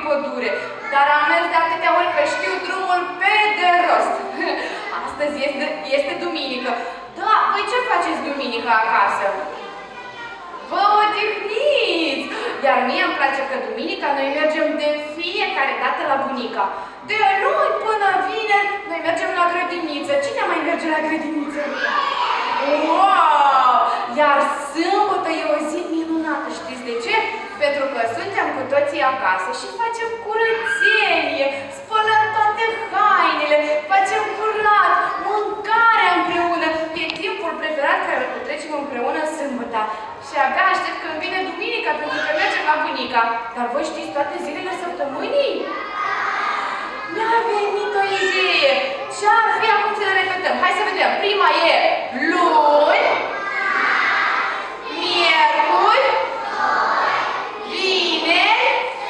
pădure, dar am mers de atâtea ori că știu drumul pe de rost. Astăzi este duminică. Da, voi ce faceți duminică acasă? Vă odihniți! Iar mie îmi place că duminica noi mergem de fiecare dată la bunica. De luni până vineri noi mergem la grădiniță. Cine mai merge la grădiniță? Wow! Iar sâmbătă e o zi minunată. Știți de ce? Pentru că suntem cu toții acasă și facem curățenie, spălăm toate hainele, facem curat, mâncare împreună. E timpul preferat care îl petrecem împreună sâmbătă. Și abia aștept când vine duminica, pentru că mergem la bunica. Dar voi știți toate zilele săptămânii? Mi-a venit o idee. Ce-ar fi acum să le repetăm? Hai să vedem. Prima e luni, miercuri, vineri,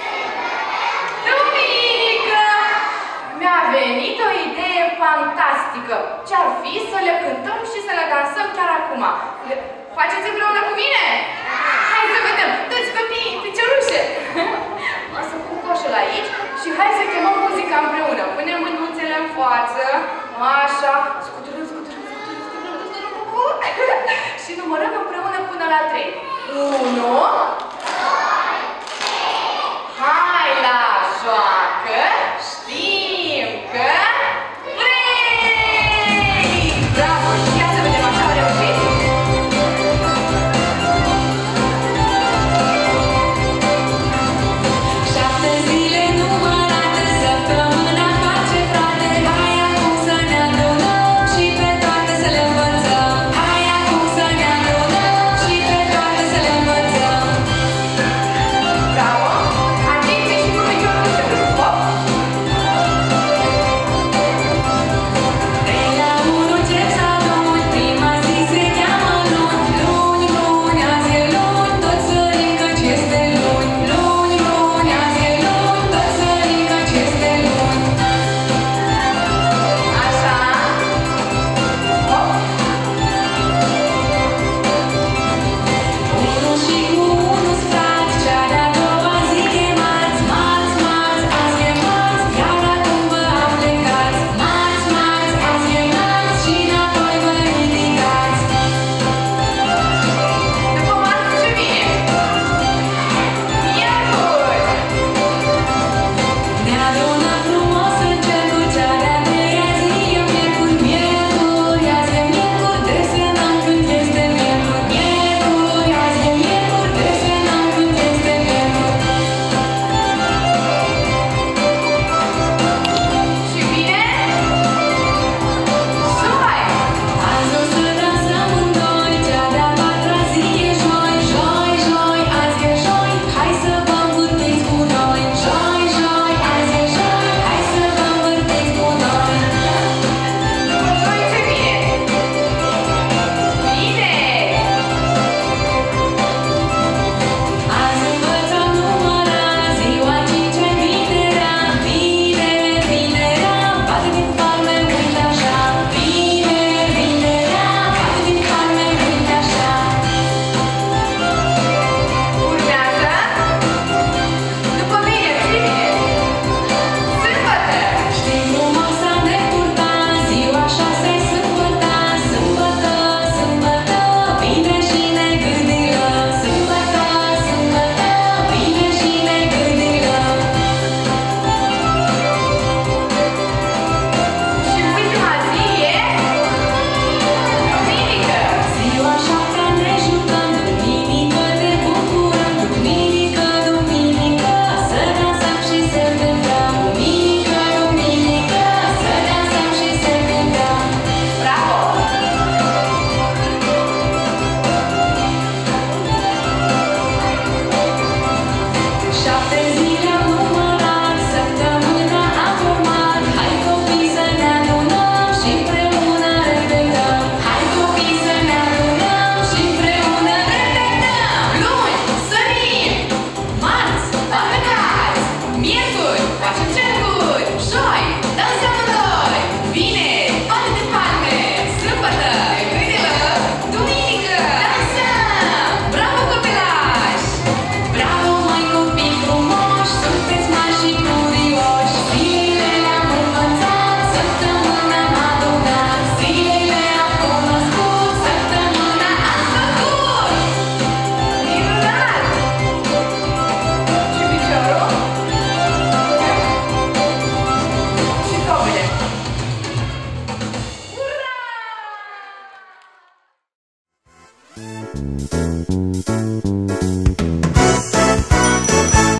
duminică. Mi-a venit o idee fantastică. Ce-ar fi să le cântăm și să le dansăm chiar acum? Faceți împreună cu mine? Hai să vedem! Toți copiii, piciorușe! O să pun coșul aici și hai să chemăm muzica împreună. Punem mânuțele în față, așa, scuturăm, scuturăm, scuturăm, scuturăm, scuturăm, și numărăm împreună până la 3. 1,